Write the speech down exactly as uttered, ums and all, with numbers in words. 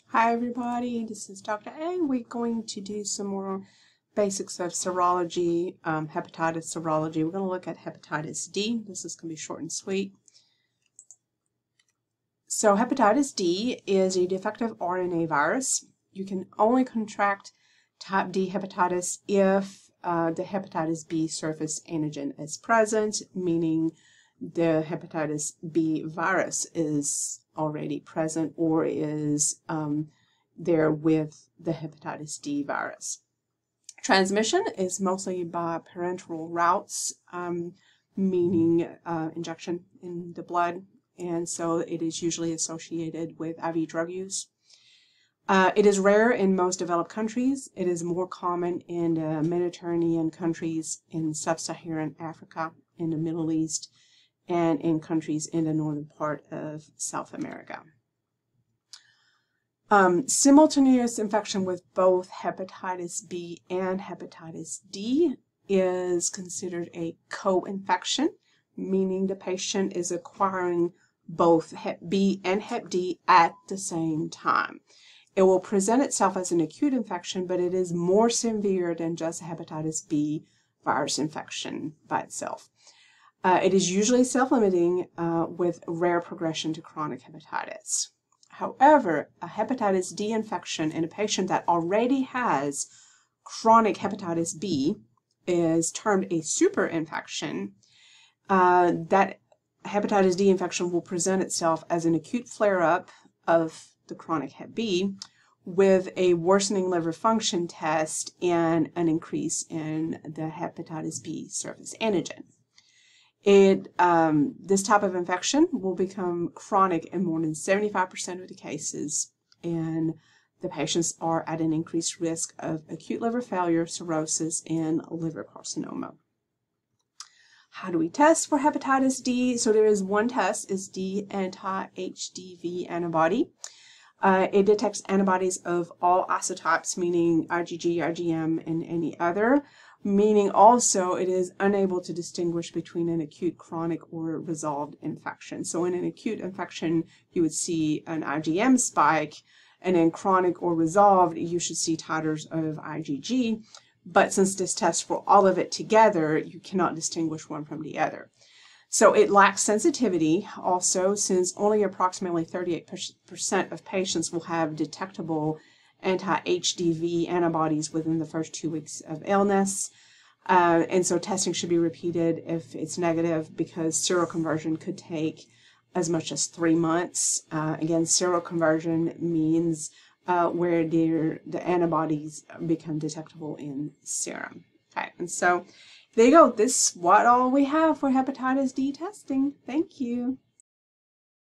Hi everybody, this is Doctor A. We're going to do some more basics of serology, um, hepatitis serology. We're going to look at hepatitis D. This is going to be short and sweet. So hepatitis D is a defective R N A virus. You can only contract type D hepatitis if uh, the hepatitis B surface antigen is present, meaning the hepatitis B virus is already present or is um, there with the hepatitis D virus. Transmission is mostly by parenteral routes, um, meaning uh, injection in the blood, and so it is usually associated with I V drug use. Uh, it is rare in most developed countries. It is more common in the Mediterranean countries, in sub-Saharan Africa, in the Middle East, and in countries in the northern part of South America. Um, simultaneous infection with both hepatitis B and hepatitis D is considered a co-infection, meaning the patient is acquiring both hep B and hep D at the same time. It will present itself as an acute infection, but it is more severe than just hepatitis B virus infection by itself. Uh, it is usually self-limiting uh, with rare progression to chronic hepatitis. However, a hepatitis D infection in a patient that already has chronic hepatitis B is termed a superinfection. Uh, that hepatitis D infection will present itself as an acute flare-up of the chronic hep B with a worsening liver function test and an increase in the hepatitis B surface antigen. It, um, this type of infection will become chronic in more than seventy-five percent of the cases, and the patients are at an increased risk of acute liver failure, cirrhosis, and liver carcinoma. How do we test for hepatitis D? So there is one test, is the anti H D V antibody. Uh, it detects antibodies of all isotypes, meaning IgG, IgM, and any other, meaning also it is unable to distinguish between an acute, chronic, or resolved infection. So in an acute infection, you would see an IgM spike, and in chronic or resolved, you should see titers of IgG. But since this tests for all of it together, you cannot distinguish one from the other. So it lacks sensitivity also, since only approximately thirty-eight percent of patients will have detectable anti H D V antibodies within the first two weeks of illness. Uh, and so testing should be repeated if it's negative, because seroconversion could take as much as three months. Uh, again, seroconversion means uh, where the antibodies become detectable in serum. Okay, and so there you go. This is what all we have for hepatitis D testing. Thank you.